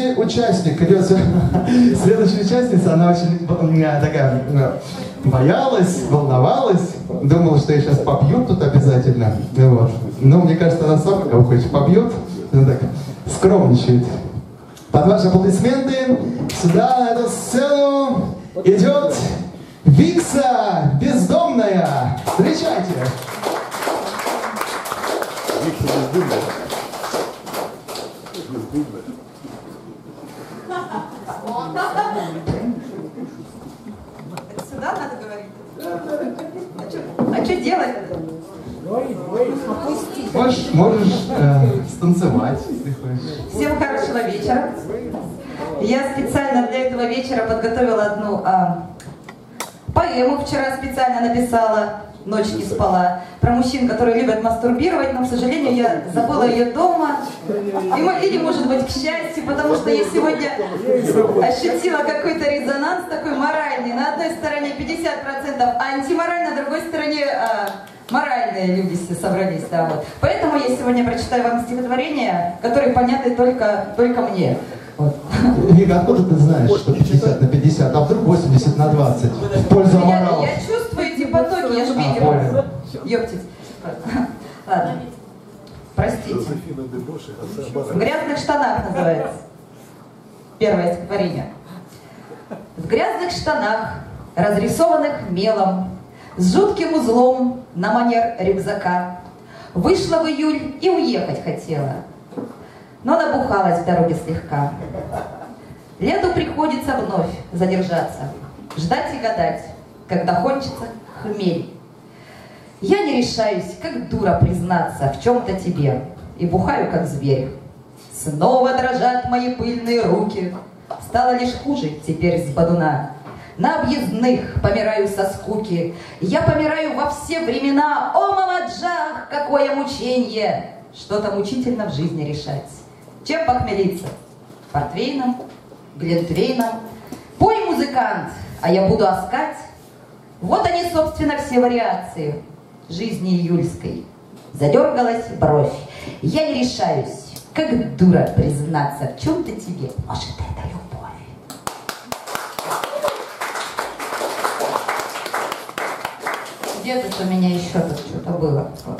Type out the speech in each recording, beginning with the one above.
Следующий участник идет. Следующая участница, она очень такая боялась, волновалась, думала, что ее сейчас побьют тут обязательно. Вот. Но мне кажется, она сама кого хочет побьет. Она так скромничает. Под ваши аплодисменты сюда, на эту сцену, идет Викса Бездомная. Встречайте! Викса Бездомная. Сюда надо говорить? А что делать? Можешь станцевать, если хочешь. Всем хорошего вечера. Я специально для этого вечера подготовила одну поэму. Вчера специально написала, ночь не спала, про мужчин, которые любят мастурбировать, но, к сожалению, я забыла ее дома. Или, может быть, к счастью, потому что я сегодня ощутила какой-то резонанс такой моральный. На одной стороне 50% антиморально, на другой стороне моральные люди все собрались. Да, вот. Поэтому я сегодня прочитаю вам стихотворения, которые понятны только мне. Вот. Вика, откуда ты знаешь, что 50 на 50, а вдруг 80 на 20? В пользу аморала. Я чувствую эти потоки, я же видела. Ёптить. Ладно. Простите. В грязных штанах называется. Первое стихотворение. В грязных штанах, разрисованных мелом, с жутким узлом на манер рюкзака, вышла в июль и уехать хотела, но набухалась в дороге слегка. Лету приходится вновь задержаться, ждать и гадать, когда кончится хмель. Я не решаюсь, как дура, признаться в чем-то тебе, и бухаю, как зверь. Снова дрожат мои пыльные руки, стало лишь хуже теперь с бодуна. На объездных помираю со скуки, я помираю во все времена. О, Мамаджах, какое мученье! Что-то мучительно в жизни решать. Чем похмелиться? Портвейном, глинтвейном. Пой, музыкант, а я буду оскать. Вот они, собственно, все вариации жизни июльской. Задергалась бровь. Я не решаюсь, как дура, признаться в чем-то тебе. Может, это любовь? Где тут у меня еще тут что-то было? Вот.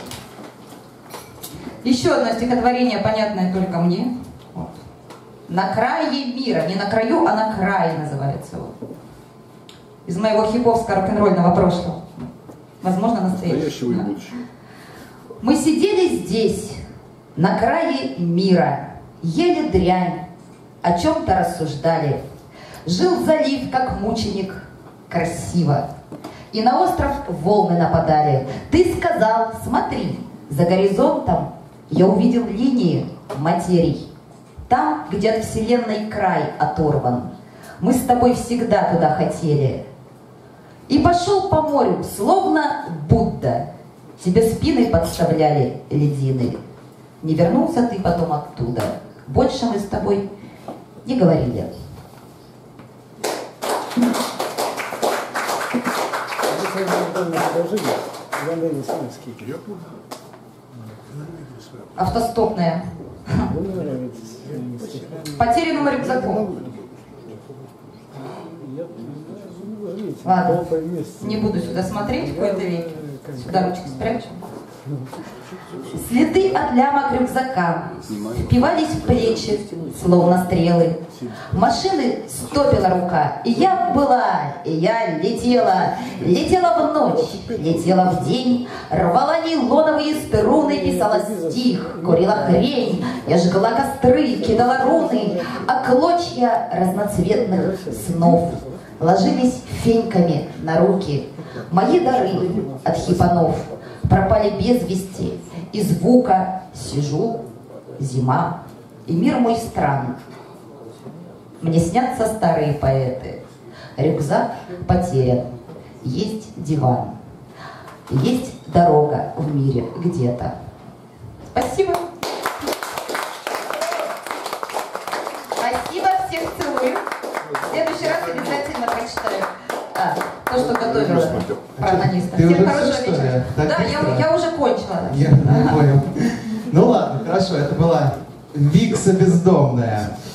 Еще одно стихотворение, понятное только мне. Вот. «На крае мира». Не на краю, а на крае называется. Вот. Из моего хиповского рок-н-ролльного прошлого. Возможно, настоящего. Да. Мы сидели здесь, на крае мира, ели дрянь, о чем-то рассуждали. Жил залив, как мученик, красиво. И на остров волны нападали. Ты сказал, смотри, за горизонтом я увидел линии материй. Там, где от вселенной край оторван. Мы с тобой всегда туда хотели. И пошел по морю, словно Будда. Тебе спины подставляли льдины. Не вернулся ты потом оттуда. Больше мы с тобой не говорили. Автостопная. Потерянному рюкзаку. Ладно, не буду сюда смотреть в кои-то веки. Сюда ручки спрячу. Следы от лямок рюкзака впивались в плечи, словно стрелы. Машины стопила рука, и я была, и я летела. Летела в ночь, летела в день, рвала нейлоновые струны, писала стих, курила хрень. Я жгла костры, кидала руны, а клочья разноцветных снов ложились феньками на руки. Мои дары от хипанов пропали без вести, и звука сижу, зима, и мир мой странный. Мне снятся старые поэты. Рюкзак потерян, есть диван, есть дорога в мире где-то. Спасибо. Спасибо, всех целую. В следующий раз обязательно прочитаю. То, что готовила про анониста. Всем хорошего вечера. Да, я уже кончила. Я понял. Ну ладно, хорошо, это была Викса Бездомная.